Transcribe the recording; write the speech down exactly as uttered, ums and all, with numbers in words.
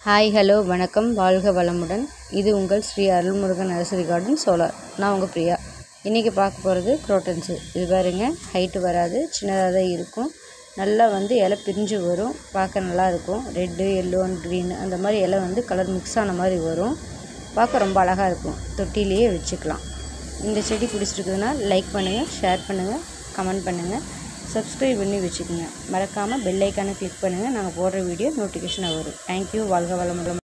Hi hello வணக்கம் வாழ்க வளமுடன். இது உங்கள் Sri Arulmurugan nursery garden solar. நான் உங்கள் பிரியா. இன்றைக்கி பார்க்க போகிறது குரோட்டன்ஸு. இது பாருங்க, ஹைட்டு வராது, சின்னதாக தான் இருக்கும். நல்லா வந்து இலை பிரிஞ்சு வரும், பார்க்க நல்லாயிருக்கும். ரெட்டு எல்லோ அண்ட் க்ரீன் அந்த மாதிரி இலை வந்து கலர் மிக்ஸ் ஆன மாதிரி வரும். பார்க்க ரொம்ப அழகாக இருக்கும். தொட்டிலேயே வச்சுக்கலாம். இந்த செடி பிடிச்சிருக்குதுன்னா லைக் பண்ணுங்கள், ஷேர் பண்ணுங்கள், கமெண்ட் பண்ணுங்கள், சப்ஸ்கிரைப் பண்ணி வச்சுக்கோங்க. மறக்காமல் பெல் ஐக்கானை கிளிக் பண்ணுங்கள். நாங்கள் போடுற வீடியோ நோட்டிஃபிகேஷன் வரும். தேங்க்யூ. வாழ்க வளமுடன்.